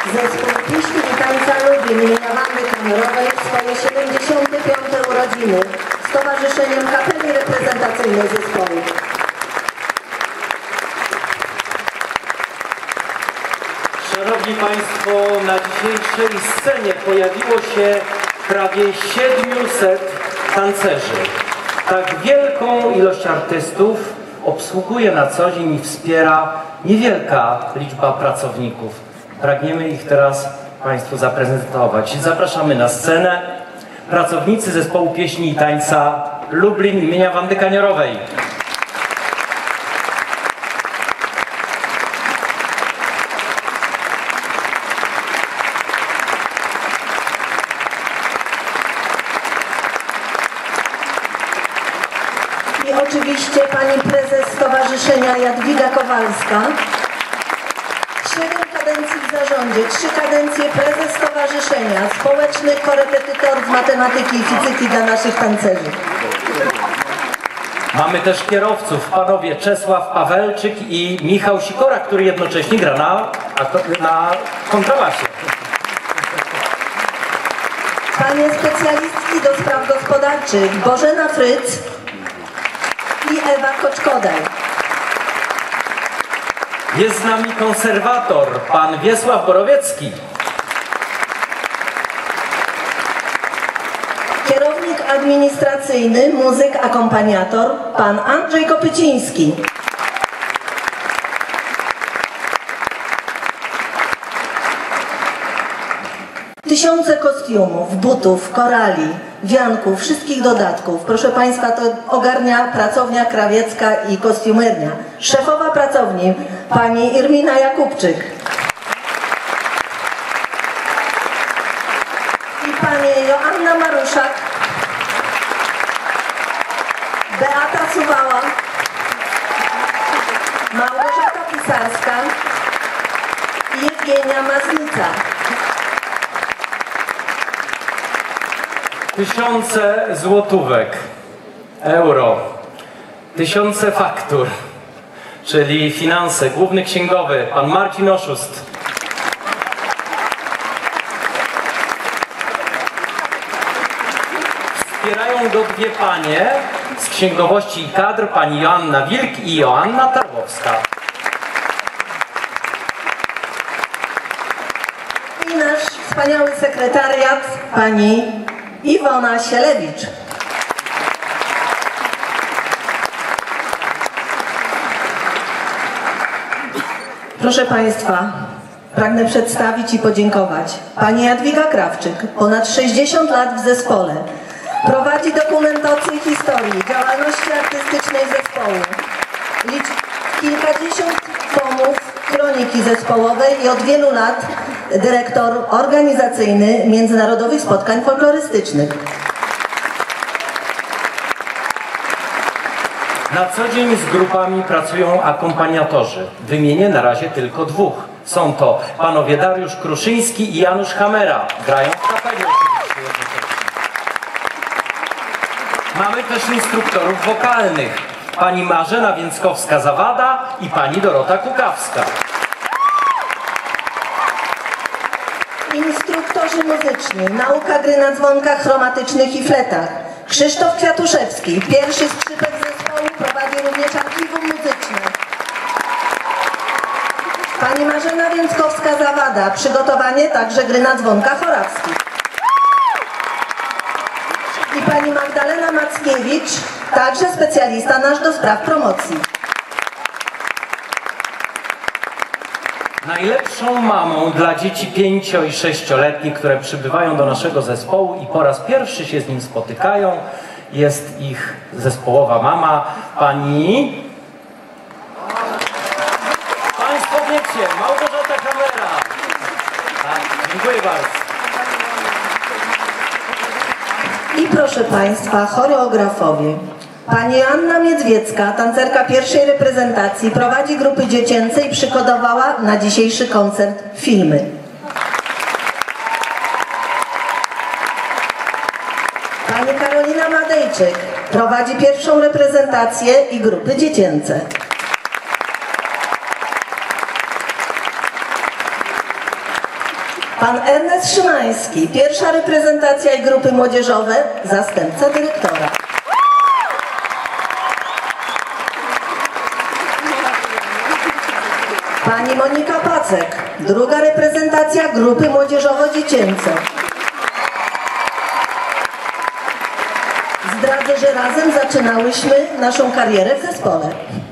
Zespół Pieśni i Tańca Lublin imienia Wandy Kaniorowej w swoje 75. urodziny z Towarzyszeniem Kapeli Reprezentacyjnej Zespołu. Szanowni Państwo, na dzisiejszej scenie pojawiło się prawie 700 tancerzy. Tak wielką ilość artystów obsługuje na co dzień i wspiera niewielka liczba pracowników. Pragniemy ich teraz Państwu zaprezentować. Zapraszamy na scenę pracownicy Zespołu Pieśni i Tańca Lublin imienia Wandy Kaniorowej. I oczywiście pani prezes Stowarzyszenia Jadwiga Kowalska. 7 kadencji w zarządzie, 3 kadencje prezes stowarzyszenia, społeczny korepetytor z matematyki i fizyki dla naszych tancerzy. Mamy też kierowców, panowie Czesław Pawelczyk i Michał Sikora, który jednocześnie gra na kontrabasie. Panie specjalistki do spraw gospodarczych Bożena Fryc i Ewa Koczkodaj. Jest z nami konserwator, pan Wiesław Borowiecki. Kierownik administracyjny, muzyk, akompaniator, pan Andrzej Kopyciński. Tysiące kostiumów, butów, korali, wianków, wszystkich dodatków. Proszę Państwa, to ogarnia pracownia krawiecka i kostiumernia. Szefowa pracowni, pani Irmina Jakubczyk. I panie Joanna Maruszak, Beata Suwała, Małgorzata Pisarska i Jewgenia Masnica. Tysiące złotówek, euro, tysiące faktur, czyli finanse, główny księgowy, pan Marcin Oszust. Wspierają go dwie panie z księgowości i kadr, pani Joanna Wilk i Joanna Tarłowska. I nasz wspaniały sekretariat, pani Iwona Sielewicz. Proszę Państwa, pragnę przedstawić i podziękować. Pani Jadwiga Krawczyk, ponad 60 lat w zespole. Prowadzi dokumentację historii, działalności artystycznej zespołu. Liczy kilkadziesiąt tomów kroniki zespołowej i od wielu lat dyrektor organizacyjny międzynarodowych spotkań folklorystycznych. Na co dzień z grupami pracują akompaniatorzy. Wymienię na razie tylko dwóch. Są to panowie Dariusz Kruszyński i Janusz Hamera. Grają w kapeli oczywiście jednocześnie. Mamy też instruktorów wokalnych. Pani Marzena Więckowska-Zawada i pani Dorota Kukawska. Instruktorzy muzyczni, nauka gry na dzwonkach chromatycznych i fletach. Krzysztof Kwiatuszewski, pierwszy skrzypek zespołu, prowadzi również archiwum muzyczne. Pani Marzena Więckowska-Zawada, przygotowanie także gry na dzwonkach orawskich. I pani Magdalena Mackiewicz, także specjalista nasz do spraw promocji. Najlepszą mamą dla dzieci 5- i 6-letnich, które przybywają do naszego zespołu i po raz pierwszy się z nim spotykają, jest ich zespołowa mama, pani... Państwo wiecie, Małgorzata Hamera. Tak, dziękuję bardzo. I proszę Państwa, choreografowie. Pani Joanna Miedwiecka, tancerka pierwszej reprezentacji, prowadzi grupy dziecięce i przygotowała na dzisiejszy koncert filmy. Pani Karolina Madejczyk prowadzi pierwszą reprezentację i grupy dziecięce. Pan Ernest Szymański, pierwsza reprezentacja i grupy młodzieżowe, zastępca dyrektora. Pani Monika Pacek, druga reprezentacja grupy młodzieżowo-dziecięce. Zdradzę, że razem zaczynałyśmy naszą karierę w zespole.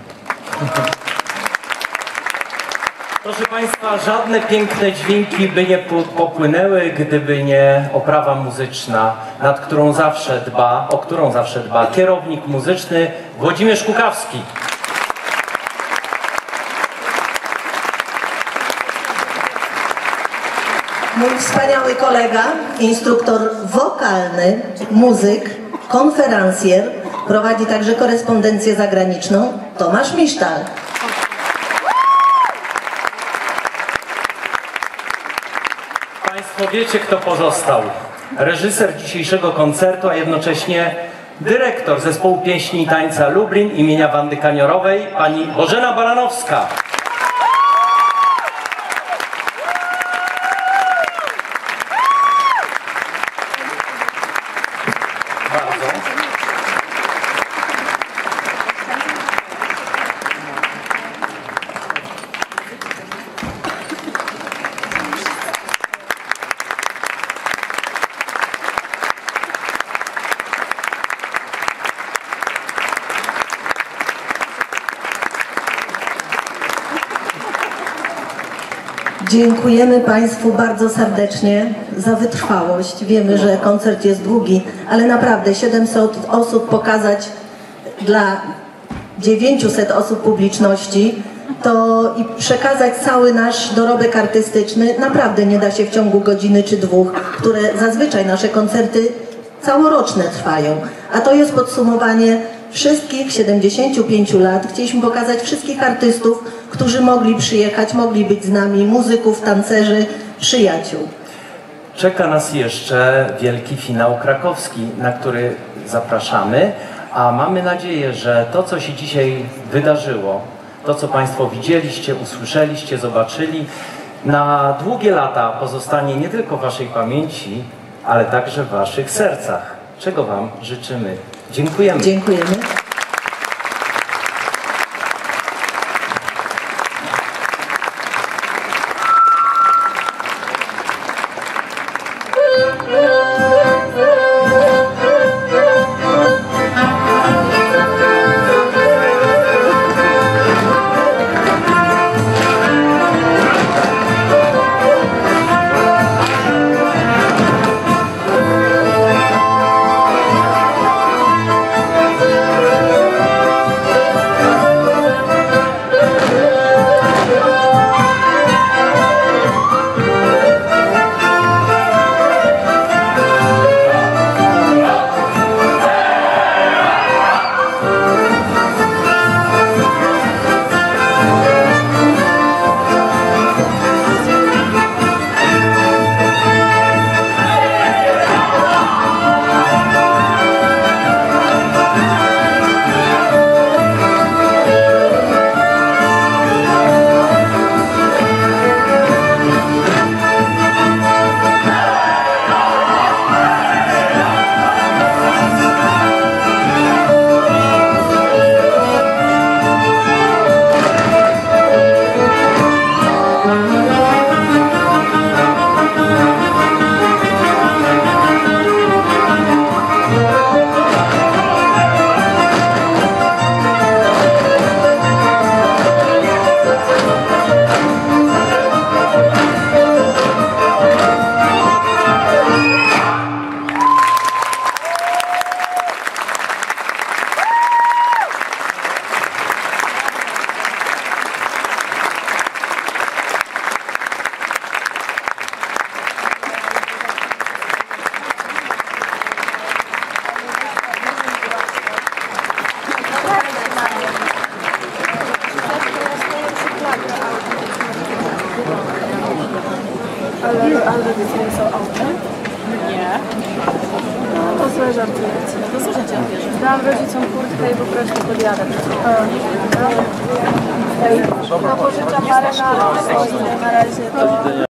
Proszę Państwa, żadne piękne dźwięki by nie popłynęły, gdyby nie oprawa muzyczna, o którą zawsze dba kierownik muzyczny Włodzimierz Kukawski. Mój wspaniały kolega, instruktor wokalny, muzyk, konferencjer, prowadzi także korespondencję zagraniczną, Tomasz Misztal. Państwo wiecie, kto pozostał. Reżyser dzisiejszego koncertu, a jednocześnie dyrektor Zespołu Pieśni i Tańca Lublin imienia Wandy Kaniorowej, pani Bożena Baranowska. Dziękujemy Państwu bardzo serdecznie za wytrwałość. Wiemy, że koncert jest długi, ale naprawdę 700 osób pokazać dla 900 osób publiczności i przekazać cały nasz dorobek artystyczny naprawdę nie da się w ciągu godziny czy dwóch, które zazwyczaj nasze koncerty całoroczne trwają. A to jest podsumowanie wszystkich 75 lat. Chcieliśmy pokazać wszystkich artystów, którzy mogli przyjechać, mogli być z nami, muzyków, tancerzy, przyjaciół. Czeka nas jeszcze wielki finał krakowski, na który zapraszamy, a mamy nadzieję, że to, co się dzisiaj wydarzyło, to, co Państwo widzieliście, usłyszeliście, zobaczyli, na długie lata pozostanie nie tylko w Waszej pamięci, ale także w Waszych sercach, czego Wam życzymy. Dziękujemy. Dziękujemy. Ale rodzice nie są autem? Nie. No to złe żartujecie. To co żarcie odbierze? Dałam rodzicom kurtkę i po prostu podjadę. No pożyczam parę na razie to...